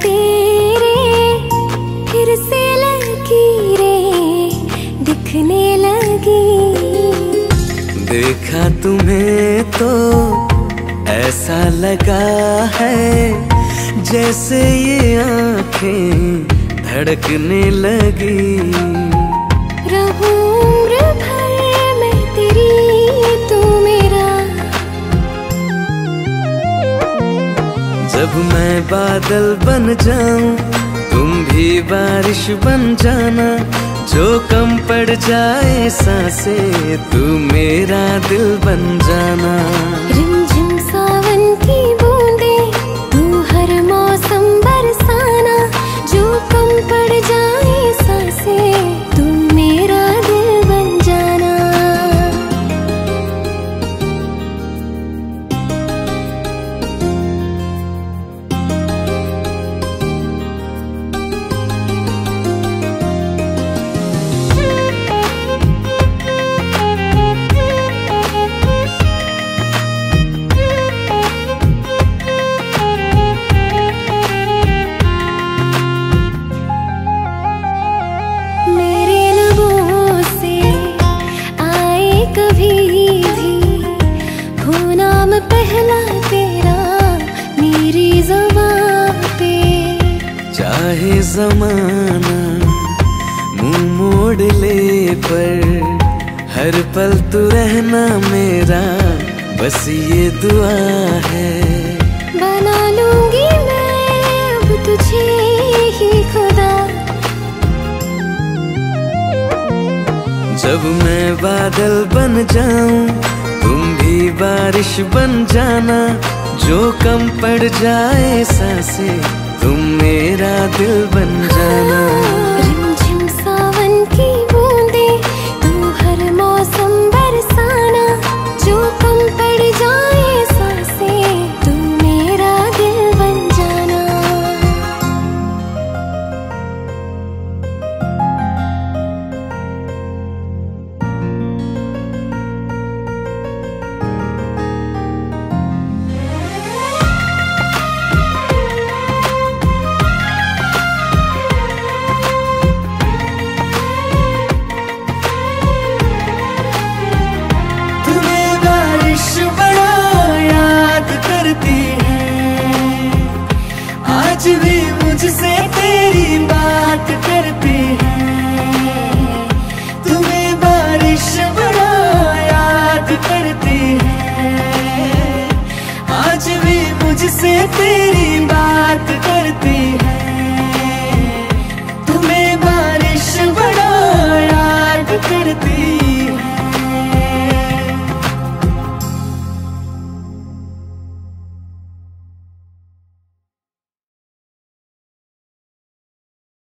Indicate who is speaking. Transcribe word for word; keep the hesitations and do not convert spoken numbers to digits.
Speaker 1: तेरे फिर से लकीरें दिखने लगी।
Speaker 2: देखा तुम्हें तो ऐसा लगा है जैसे ये आंखें धड़कने लगी।
Speaker 1: रहूं उम्र भर मैं तेरी तू मेरा।
Speaker 2: जब मैं बादल बन जाऊं तुम भी बारिश बन जाना। जो कम पड़ जाए सांसें तू मेरा दिल बन जाना।
Speaker 1: रिमझिम सावन की बूंदे तू हर मौसम बरसाना। जो कम पड़ जाए सांसें तू मेरा दिल बन जाना। पहला तेरा मेरी ज़बान पे।
Speaker 2: चाहे ज़माना मुंह मोड़ ले पर हर पल तू रहना मेरा बस ये दुआ है।
Speaker 1: बना लूंगी मैं अब तुझे ही खुदा।
Speaker 2: जब मैं बादल बन जाऊं तुम भी बारिश बन जाना। जो कम पड़ जाए सांसें तुम मेरा दिल बन जाना।
Speaker 1: रिमझिम सावन की बूंदे तू हर मौसम बरसाना। जो कम पड़ जाए सांसें तू मेरा दिल बन जाना।
Speaker 2: आज भी मुझसे तेरी बात करती है। तुम्हें बारिश बड़ा याद करती है। आज भी मुझसे तेरी बात करती है। तुम्हें बारिश बड़ा याद करती